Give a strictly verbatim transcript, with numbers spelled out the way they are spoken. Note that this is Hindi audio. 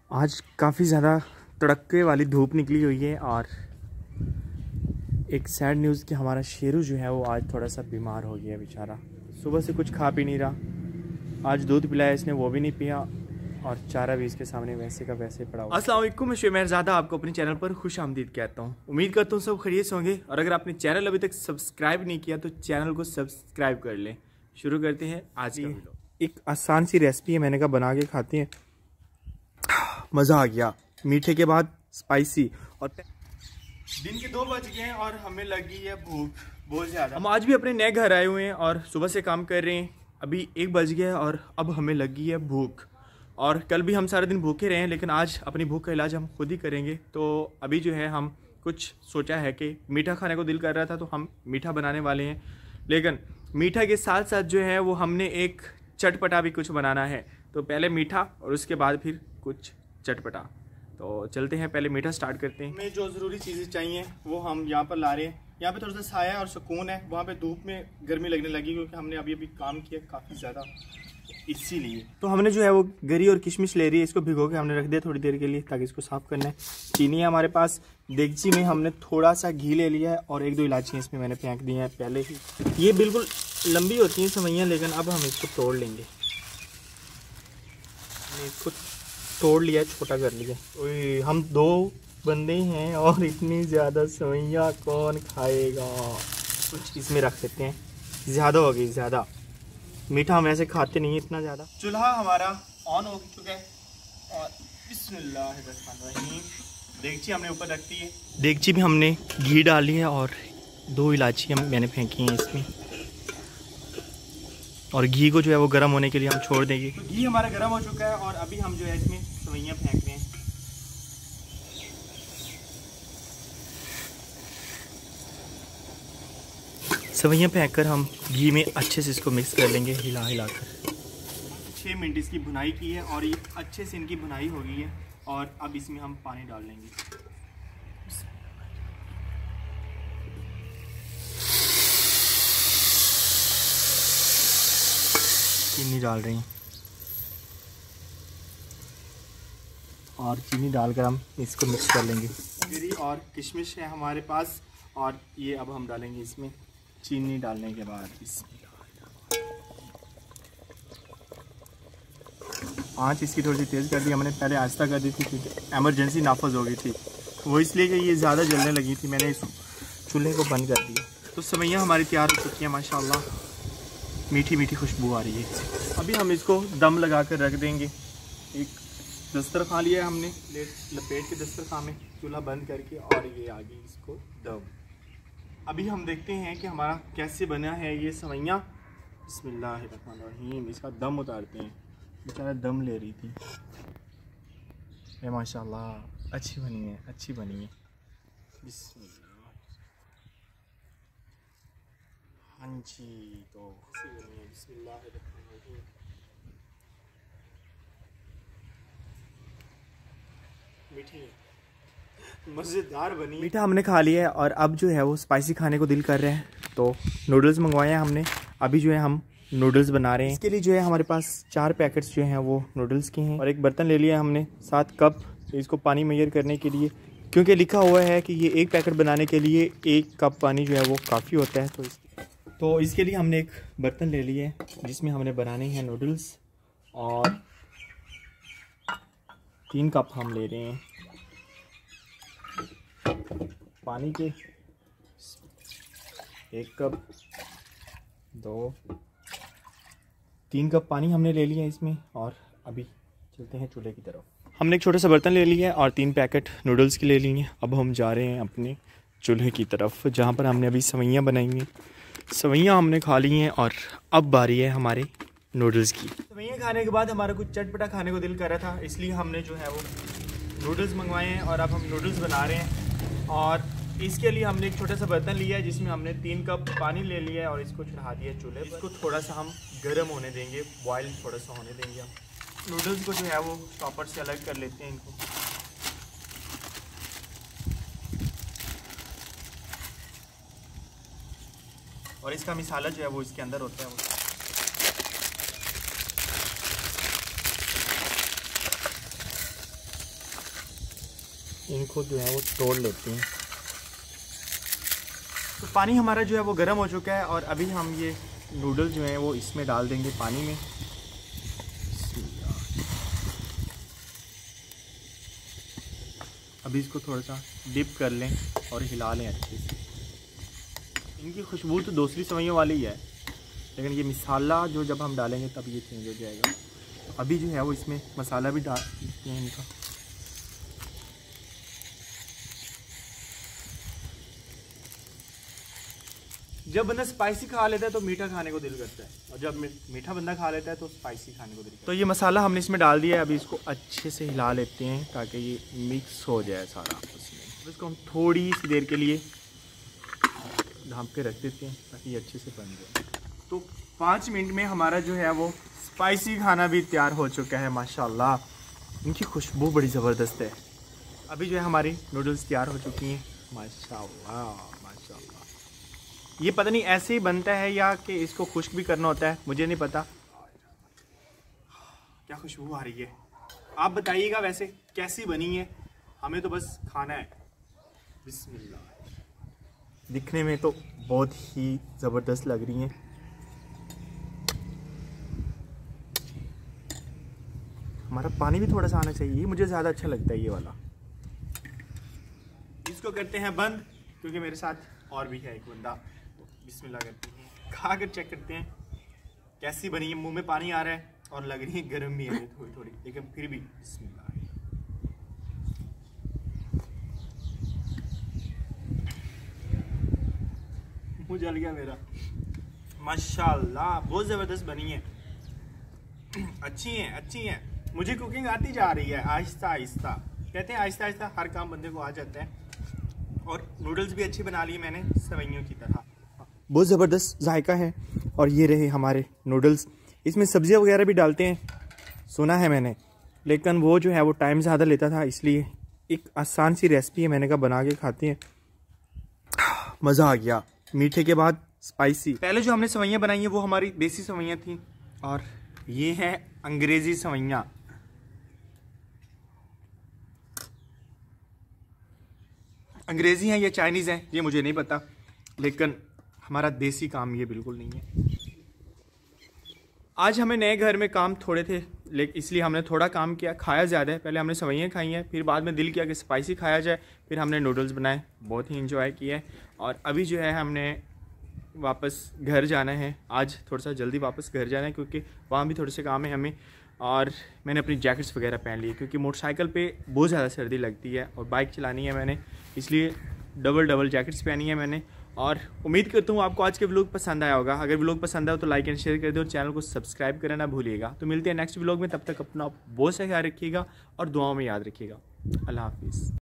आज काफ़ी ज़्यादा तड़के वाली धूप निकली हुई है और एक सैड न्यूज़ कि हमारा शेरू जो है वो आज थोड़ा सा बीमार हो गया बेचारा। सुबह से कुछ खा पी नहीं रहा, आज दूध पिलाया इसने वो भी नहीं पिया और चारा भी इसके सामने वैसे का वैसे पड़ा हुआ। अस्सलाम वालेकुम, मैं शुमेरज़ादा आपको अपने चैनल पर खुश आमदीद कहता हूँ। उम्मीद करता हूँ सब खैरियत से होंगे और अगर आपने चैनल अभी तक सब्सक्राइब नहीं किया तो चैनल को सब्सक्राइब कर लें। शुरू करते हैं आज की वीडियो। एक आसान सी रेसिपी है, मैंने कहा बना के खाते हैं। मज़ा आ गया, मीठे के बाद स्पाइसी। और दिन के दो बज गए हैं और हमें लगी है भूख बहुत ज़्यादा। हम आज भी अपने नए घर आए हुए हैं और सुबह से काम कर रहे हैं। अभी एक बज गया है और अब हमें लगी है भूख। और कल भी हम सारा दिन भूखे रहे हैं, लेकिन आज अपनी भूख का इलाज हम खुद ही करेंगे। तो अभी जो है हम कुछ सोचा है कि मीठा खाने को दिल कर रहा था तो हम मीठा बनाने वाले हैं, लेकिन मीठा के साथ साथ जो है वो हमने एक चटपटा भी कुछ बनाना है। तो पहले मीठा और उसके बाद फिर कुछ चटपटा। तो चलते हैं, पहले मीठा स्टार्ट करते हैं। हमें जो ज़रूरी चीज़ें चाहिए वो हम यहाँ पर ला रहे हैं। यहाँ पे थोड़ा सा साया और सुकून है, वहाँ पे धूप में गर्मी लगने लगी क्योंकि हमने अभी अभी काम किया काफ़ी ज़्यादा, इसीलिए। तो हमने जो है वो गरी और किशमिश ले रही है, इसको भिगो के हमने रख दिया थोड़ी देर के लिए ताकि इसको साफ़ करना है। चीनी है हमारे पास, देगची में हमने थोड़ा सा घी ले लिया है और एक दो इलायचियाँ इसमें मैंने फेंक दी हैं पहले ही। ये बिल्कुल लंबी होती हैं सेवइयाँ, लेकिन अब हम इसको तोड़ लेंगे। इसको तोड़ लिया, छोटा कर लिया। ओए, हम दो बंदे हैं और इतनी ज़्यादा सेवइयाँ कौन खाएगा। कुछ इसमें रख देते हैं, ज़्यादा हो गई ज़्यादा। मीठा हम ऐसे खाते नहीं इतना ज़्यादा। चूल्हा हमारा ऑन हो चुका है और बिस्मिल्लाहिर्रहमानिर्रहीम देगची हमने ऊपर रख दी है। देगची में हमने घी डाली है और दो इलायची हम मैंने फेंकी हैं इसमें। और घी को जो है वो गर्म होने के लिए हम छोड़ देंगे। तो घी हमारा गर्म हो चुका है और अभी हम जो है इसमें सेवइयाँ फेंक रहे हैं। सेवइयाँ फेंक कर हम घी में अच्छे से इसको मिक्स कर लेंगे, हिला हिला कर। छः मिनट इसकी भुनाई की है और ये अच्छे से इनकी भुनाई हो गई है। और अब इसमें हम पानी डाल लेंगे। चीनी डाल रही हैं और चीनी डालकर हम इसको मिक्स कर लेंगे। गिरी और किशमिश है हमारे पास और ये अब हम डालेंगे इसमें। चीनी डालने के बाद आँच इसकी थोड़ी सी तेज़ कर दी हमने, पहले आहिस्ता कर दी थी क्योंकि एमरजेंसी नाफज हो गई थी वो, इसलिए कि ये ज़्यादा जलने लगी थी, मैंने इस चूल्हे को बंद कर दिया। तो सेवइयाँ हमारी तैयार हो चुकी हैं माशाल्लाह, मीठी मीठी खुशबू आ रही है। अभी हम इसको दम लगा कर रख देंगे। एक दस्तरखान लिया है हमने, लपेट के दस्तरखान में चूल्हा बंद करके, और ये आ गई इसको दम। अभी हम देखते हैं कि हमारा कैसे बना है ये सेवइयाँ। बिस्मिल्लाहिर्रहमानिर्रहीम, इसका दम उतारते हैं। बेचारा दम ले रही थी। ये माशाल्लाह अच्छी बनी है, अच्छी बनी है। बिस्मिल्लाह। हाँ जी, तो बिस्मिल्लाहिर्रहमानिर्रहीम। मीठी मज़ेदार बनी। मीठा हमने खा लिया है और अब जो है वो स्पाइसी खाने को दिल कर रहे हैं, तो नूडल्स मंगवाए हैं हमने। अभी जो है हम नूडल्स बना रहे हैं। इसके लिए जो है हमारे पास चार पैकेट्स जो हैं वो नूडल्स के हैं और एक बर्तन ले लिया है हमने, सात कप इसको पानी मेजर करने के लिए, क्योंकि लिखा हुआ है कि ये एक पैकेट बनाने के लिए एक कप पानी जो है वो काफ़ी होता है। तो इस तो इसके लिए हमने एक बर्तन ले लिया है जिसमें हमने बनाने हैं नूडल्स, और तीन कप हम ले रहे हैं पानी के। एक कप, दो, तीन कप पानी हमने ले लिया इसमें। और अभी चलते हैं चूल्हे की तरफ। हमने एक छोटा सा बर्तन ले लिया है और तीन पैकेट नूडल्स के ले लिए। अब हम जा रहे हैं अपने चूल्हे की तरफ जहाँ पर हमने अभी सेवइयाँ बनाई हैं। सेवइयाँ हमने खा ली हैं और अब बारी है हमारे नूडल्स की। सेवइयाँ खाने के बाद हमारा कुछ चटपटा खाने को दिल कर रहा था, इसलिए हमने जो है वो नूडल्स मंगवाए हैं और अब हम नूडल्स बना रहे हैं। और इसके लिए हमने एक छोटा सा बर्तन लिया है जिसमें हमने तीन कप पानी ले लिया है और इसको चढ़ा दिया चूल्हे पर। इसको थोड़ा सा हम गर्म होने देंगे, बॉयल थोड़ा सा होने देंगे हम। नूडल्स को जो है वो टॉपर से अलग कर लेते हैं इनको। और इसका मिसाला जो है वो इसके अंदर होता है। इनको जो है वो तोड़ लेते हैं। तो पानी हमारा जो है वो गर्म हो चुका है और अभी हम ये नूडल्स जो हैं वो इसमें डाल देंगे पानी में। अभी इसको थोड़ा सा डिप कर लें और हिला लें अच्छे से। इनकी खुशबू तो दूसरी सेवइयों वाली ही है, लेकिन ये मसाला जो जब हम डालेंगे तब ये चेंज हो जाएगा। तो अभी जो है वो इसमें मसाला भी डाल देते हैं इनका। जब बंदा स्पाइसी खा लेता है तो मीठा खाने को दिल करता है, और जब मीठा बंदा खा लेता है तो स्पाइसी खाने को दिल करता है। तो ये मसाला हमने इसमें डाल दिया है। अभी इसको अच्छे से हिला लेते हैं ताकि ये मिक्स हो जाए सारा आपस में। इसको हम थोड़ी सी देर के लिए ढाँप के रख देते हैं ताकि ये अच्छे से बन जाए। तो पाँच मिनट में हमारा जो है वो स्पाइसी खाना भी तैयार हो चुका है। माशाल्लाह इनकी खुशबू बड़ी ज़बरदस्त है। अभी जो है हमारी नूडल्स तैयार हो चुकी हैं। माशाल्लाह माशाल्लाह। ये पता नहीं ऐसे ही बनता है या कि इसको खुश्क भी करना होता है, मुझे नहीं पता। क्या खुशबू आ रही है, आप बताइएगा वैसे कैसी बनी है, हमें तो बस खाना है। बिस्मिल्लाह। दिखने में तो बहुत ही ज़बरदस्त लग रही हैं। हमारा पानी भी थोड़ा सा आना चाहिए, मुझे ज़्यादा अच्छा लगता है ये वाला। इसको करते हैं बंद क्योंकि मेरे साथ और भी है एक बंदा। बिस्मिल्लाह करते हैं, खा कर चेक करते हैं कैसी बनी है। मुंह में पानी आ रहा है और लग रही है गर्म भी है थोड़ी थोड़ी, लेकिन फिर भी बिस्मिल्लाह। मुँह जल गया मेरा। माशाल्लाह बहुत ज़बरदस्त बनी है। अच्छी है अच्छी है। मुझे कुकिंग आती जा रही है आहिस्ता आहिस्ता। कहते हैं आहिस्ता आहिस्ता हर काम बंदे को आ जाता है। और नूडल्स भी अच्छी बना लिए मैंने सेवइयों की तरह। बहुत ज़बरदस्त जायका है। और ये रहे हमारे नूडल्स। इसमें सब्जियां वगैरह भी डालते हैं सुना है मैंने, लेकिन वो जो है वो टाइम ज़्यादा लेता था, इसलिए एक आसान सी रेसिपी है, मैंने कहा बना के खाते हैं। मज़ा आ गया। मीठे के बाद स्पाइसी। पहले जो हमने सेवइयाँ बनाई हैं वो हमारी देसी सेवइयाँ थी, और ये है अंग्रेज़ी सेवइयाँ। अंग्रेज़ी हैं या चाइनीज़ हैं ये मुझे नहीं पता, लेकिन हमारा देसी काम ये बिल्कुल नहीं है। आज हमें नए घर में काम थोड़े थे, लेकिन इसलिए हमने थोड़ा काम किया। खाया ज़्यादा है। पहले हमने सेवइयाँ खाई हैं, फिर बाद में दिल किया कि स्पाइसी खाया जाए, फिर हमने नूडल्स बनाए, बहुत ही इंजॉय किया है। और अभी जो है हमने वापस घर जाना है। आज थोड़ा सा जल्दी वापस घर जाना है क्योंकि वहाँ भी थोड़े से काम है हमें। और मैंने अपनी जैकेट्स वगैरह पहन ली है क्योंकि मोटरसाइकिल पे बहुत ज़्यादा सर्दी लगती है और बाइक चलानी है मैंने, इसलिए डबल डबल जैकेट्स पहनी है मैंने। और उम्मीद करता हूँ आपको आज के व्लॉग पसंद आया होगा। अगर व्लॉग पसंद आया तो लाइक एंड शेयर कर दो और चैनल को सब्सक्राइब करना ना भूलिएगा। तो मिलते हैं नेक्स्ट व्लॉग में, तब तक अपना बहुत सा ख्याल रखिएगा और दुआओं में याद रखिएगा। अल्लाह हाफिज़।